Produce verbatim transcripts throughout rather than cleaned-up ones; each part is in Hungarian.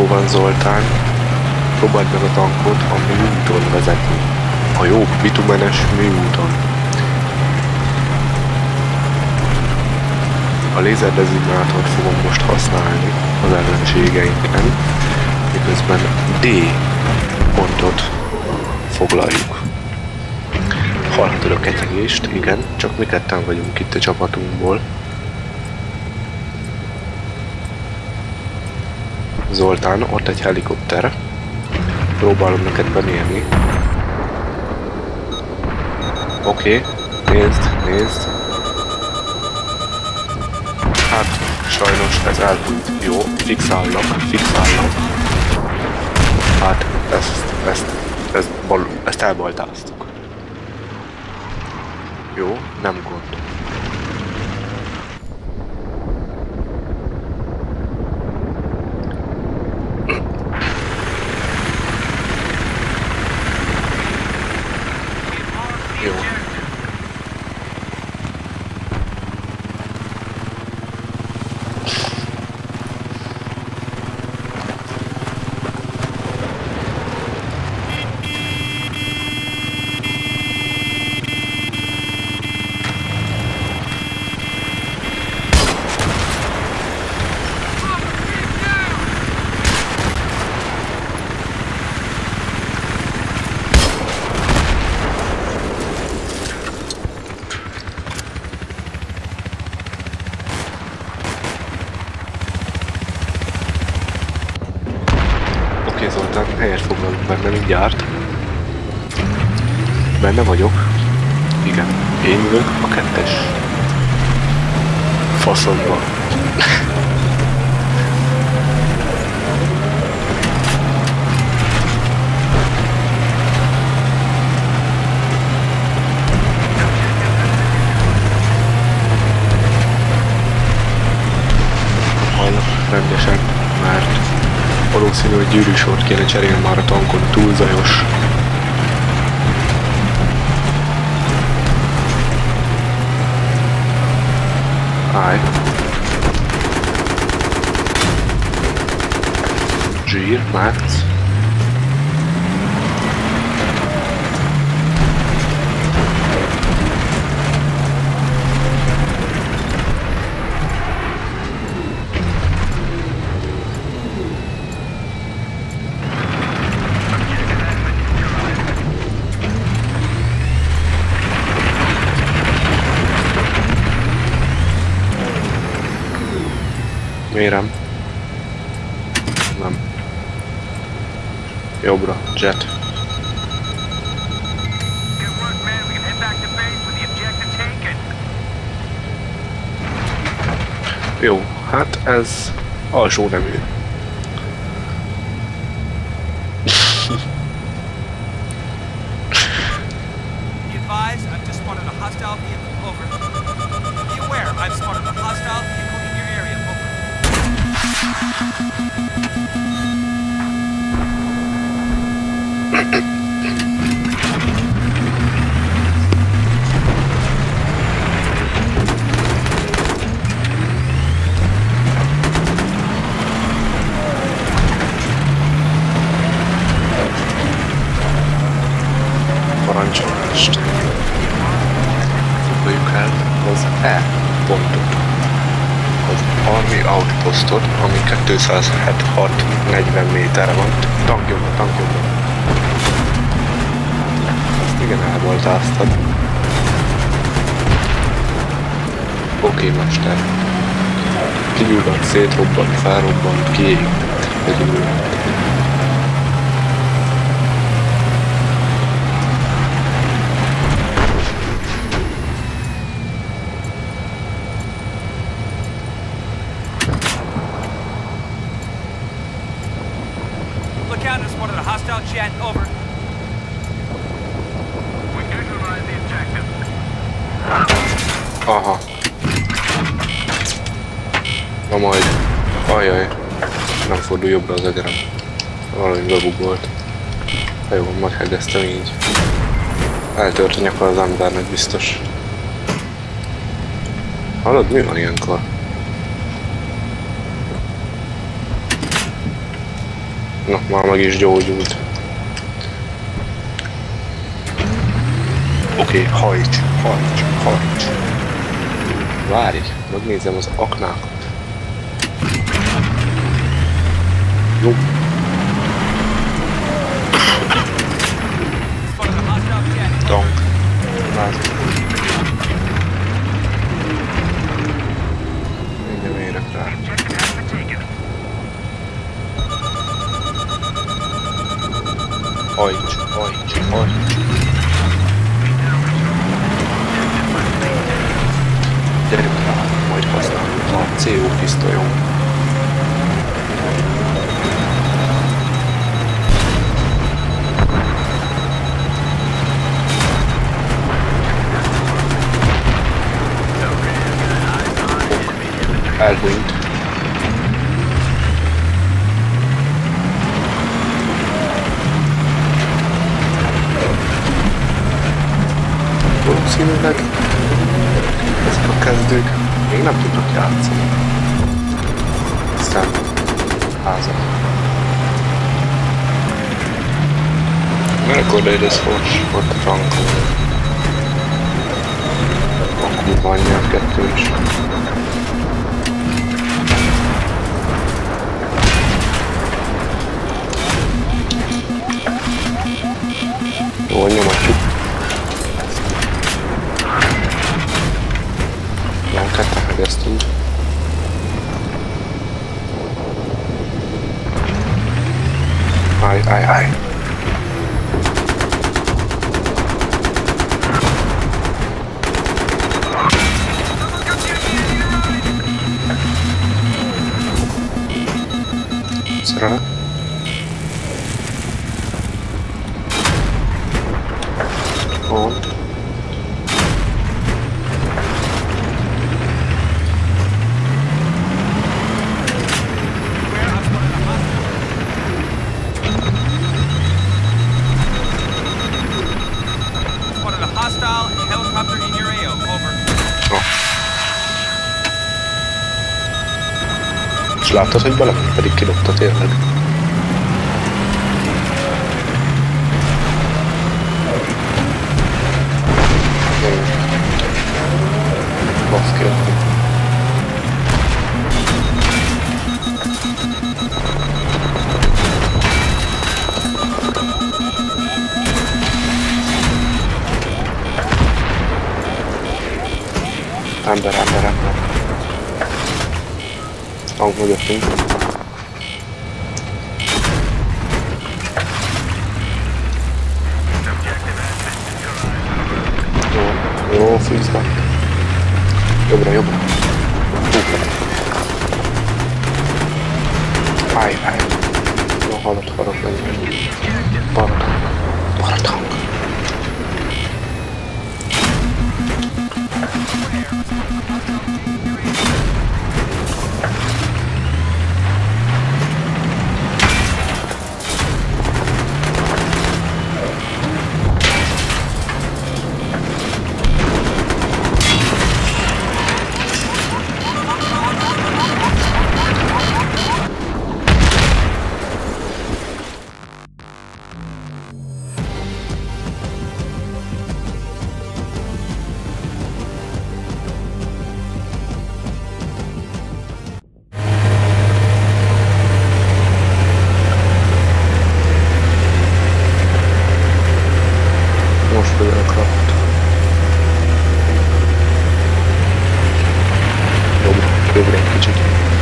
van, Zoltán. Próbáld meg a tankot a műúton vezetni. A jó bitumenes műúton. A lézerdezimátort fogom most használni az ellenségeinken, miközben D pontot foglaljuk. Hallhatod a ketyegést, igen, csak mi ketten vagyunk itt a csapatunkból. Zoltán, ott egy helikopter. Próbálom neked bemérni. Oké, okay. nézd, nézd. Hát, sajnos ez elhúnyt. Jó, fixállak, fixállak. Hát, ezt, ezt, ezt, bal, ezt elbaltáztuk. Jó, nem gond. Jó. Oké, Zoltán, helyet foglalunk benne mindjárt. Benne vagyok. Igen, én ülök a kettes faszomba. Hajlok rendesen, mert valószínű, hogy gyűrűsort kéne cserélni már a tankon, túl zajos. Állj. Zsír, Max. Mérem. Nem. Jobbra, jet. Jó, hát ez alsó nemű. Parancsolást. Foglaljuk el az E pontot. Az Army Outpostot, ami kétszázhetvenhat negyven méterre van. Tankjobban, tankjobban. Azt igen elbaltáztad. Oké, okay, mester. Kigyulladt, szétrobbant, felrobbant, kiégett, begyulladt. Chat, over. We neutralize the objective. Aha. Na majd. Ajaj. Nem fordul jobbra az egerem. Valami bebugolt. Ha jó, meghegeztem így. Eltört a nyaka az embernek biztos. Hallod, mi van ilyenkor? Na, már meg is gyógyult. Oké, okay, hajts, hajts, hajts. Várj, megnézem az aknákat. Jó. Tank. Várj. Mindjárt érek rá. Hajts, hajts, hajts. Gyerünk rá, majd használjuk a cé o pisztolyon. Elhunyt. Valószínűleg ezek a kezdők még nem tudnak játszani. Aztán házak. Mert akkor ide szors, ott a tank. A kurva anyját kettő is. Jól nyomatjuk. Lánket elhegyeztünk. Állj, állj, állj! Szerelem? Ó. És láttad, hogy bele pedig kidobta tényleg? Baszki. Ember, ember, ember. Tank mögöttünk. Jó, jó, freeze back. Jobbra, jobbra. Állj, állj. Jó, halott, halott menjünk. Balra tank. Balra tank. Most fogja a kraft. Jobbra, jobbra egy kicsit.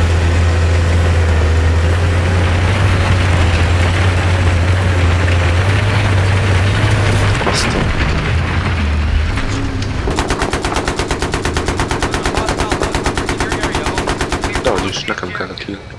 Aztán. De az is, nekem kell a kill.